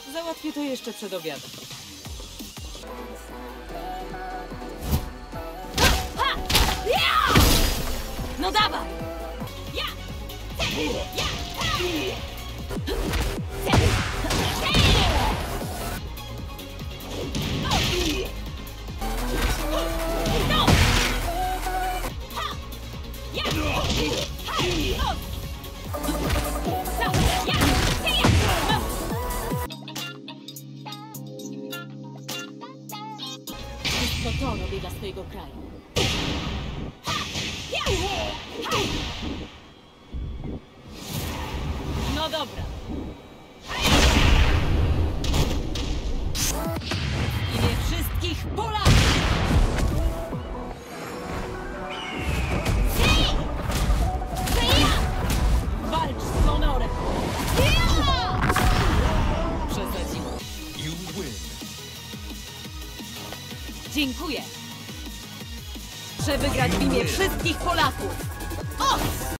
Załatwię to jeszcze przed obiadem. No dawaj! Wszystko to robię dla swojego kraju. No dobra. W imię wszystkich Polaków! Walcz z honorem! Przesadziłem. You win. Dziękuję. Chcę wygrać w imię wszystkich Polaków! O!